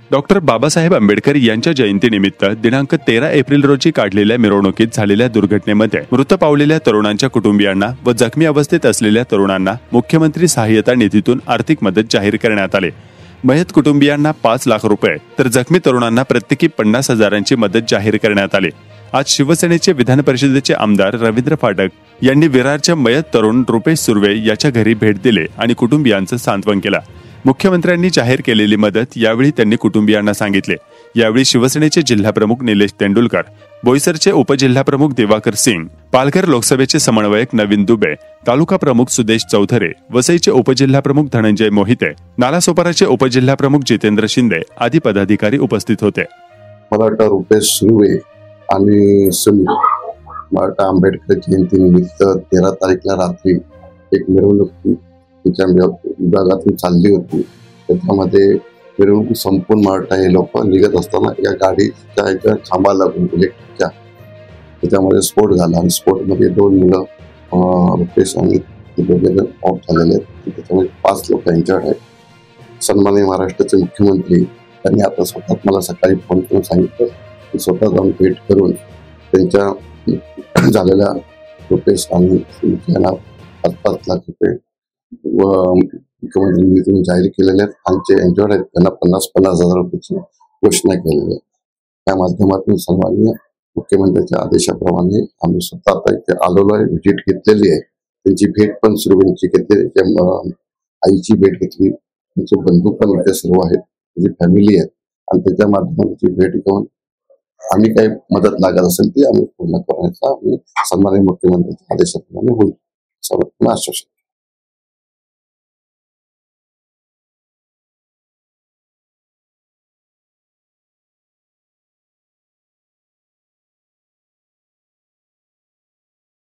Doctor Babasaheb Ambedkar यांच्या जयंतीनिमित्त दिनांक 13 एप्रिल रोजी काढलेल्या मिरवणुकीत झालेल्या दुर्घटनेमध्ये मृत पावलेल्या तरुणांच्या कुटुंबियांना व जखमी अवस्थेत असलेल्या तरुणांना मुख्यमंत्री सहाय्यता निधीतून आर्थिक मदत जाहीर करण्यात आली। मयत कुटुंबियांना 5 लाख रुपये तर जखमी तरुणांना प्रत्येकी 50,000ची मदत जाहीर करण्यात आली। आज शिवसेनेचे विधान परिषदेचे आमदार रवींद्र फाटक यांनी विरारच्या मयत तरुण रुपेश सुर्वे याच्या घरी भेट दिले आणि कुटुंबियांचं सांत्वन केलं। मुख्यमंत्र्यांनी जाहीर केलेली मदत यावेळी त्यांनी कुटुंबियांना सांगितले। यावेळी शिवसेनेचे जिल्हाप्रमुख निलेश तेंडुलकर, बोईसरचे उपजिल्हाप्रमुख दिवाकर सिंग, पालघर लोकसभेचे समन्वयक नवीन दुबे, तालुका प्रमुख सुदेश चौधरी, वसईचे उपजिल्हाप्रमुख धनंजय मोहिते, नालासोपाराचे उपजिल्हाप्रमुख जितेंद्र शिंदे आदी पदाधिकारी उपस्थित होते। मला रुपेश सुर्वे आणि सुनील आंबेडकर जयंतीनिमित्त 13 तारीखला रात्री एक मिरवणूक त्यांच्या विभागातून चालली होती। त्याच्यामध्ये मिरवणूक संपूर्ण मराठा हे लोक निघत असताना या गाडीच्या एका खांबाला लागून इलेक्ट्रिकच्या त्याच्यामध्ये स्फोट झाला आणि स्फोटमध्ये 2 मुलं रुपेश आणि दोघे जण आउट झालेले आहेत। त्याच्यामध्ये 5 लोक इंजर्ड आहेत। सन्माननीय महाराष्ट्राचे मुख्यमंत्री त्यांनी आता स्वतः मला सकाळी फोन करून सांगितलं की स्वतः जाऊन भेट करून त्यांच्या झालेल्या रुपेश आणि यांना 5 लाख रुपये व मुख्यमंत्री निधीतून जाहीर केलेले आहेत। आमचे एन्जॉयड आहेत त्यांना 50,000 रुपयाची घोषणा केलेली आहे। त्या माध्यमातून सन्माननीय मुख्यमंत्र्यांच्या आदेशाप्रमाणे आम्ही स्वतः आता इथे आलेलो आहे, व्हिजिट घेतलेली आहे। त्यांची भेट पण सुरुवातीची घेतली, आईची भेट घेतली, त्यांचे बंधू पण इथे सर्व आहेत, त्याची फॅमिली आहे आणि त्याच्या माध्यमातून भेट घेऊन आम्ही काही मदत लागत असेल ती आम्ही पूर्ण करण्याचा आम्ही सन्माननीय मुख्यमंत्र्यांच्या आदेशाप्रमाणे होईल सर्वांना आश्वासन।